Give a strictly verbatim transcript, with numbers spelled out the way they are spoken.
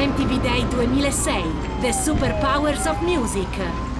M T V Day duemilasei, The Superpowers of Music.